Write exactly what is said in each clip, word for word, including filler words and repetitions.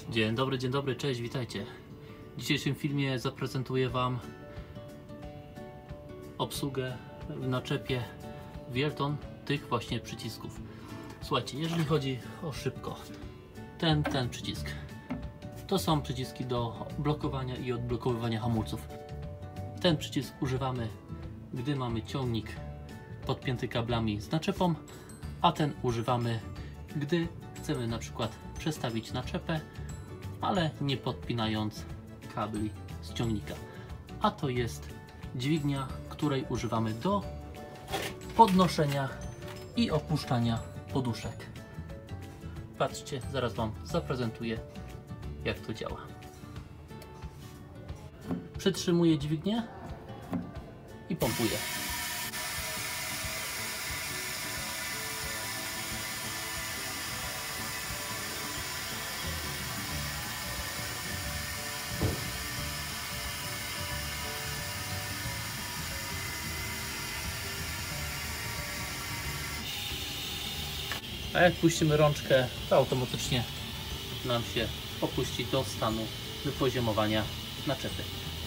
Dzień dobry, dzień dobry, cześć, witajcie. W dzisiejszym filmie zaprezentuję Wam obsługę w naczepie Wielton tych właśnie przycisków. Słuchajcie, jeżeli chodzi o szybko, ten, ten przycisk, to są przyciski do blokowania i odblokowywania hamulców. Ten przycisk używamy, gdy mamy ciągnik podpięty kablami z naczepą, a ten używamy, gdy chcemy na przykład przestawić naczepę, ale nie podpinając kabli z ciągnika. A to jest dźwignia, której używamy do podnoszenia i opuszczania poduszek. Patrzcie, zaraz Wam zaprezentuję, jak to działa. Przytrzymuję dźwignię i pompuję. A jak puścimy rączkę, to automatycznie nam się opuści do stanu wypoziomowania naczepy.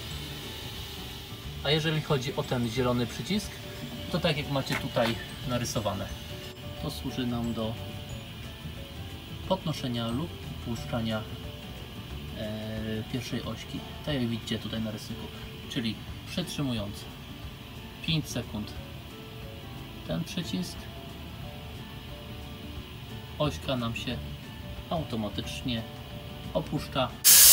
A jeżeli chodzi o ten zielony przycisk, to tak jak macie tutaj narysowane, to służy nam do podnoszenia lub opuszczania e, pierwszej ośki, tak jak widzicie tutaj na rysunku. Czyli przytrzymując pięć sekund ten przycisk, ośka nam się automatycznie opuszcza.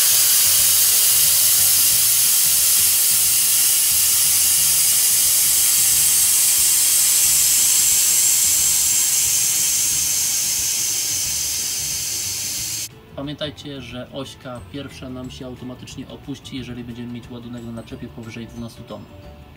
Pamiętajcie, że ośka pierwsza nam się automatycznie opuści, jeżeli będziemy mieć ładunek na naczepie powyżej dwunastu ton.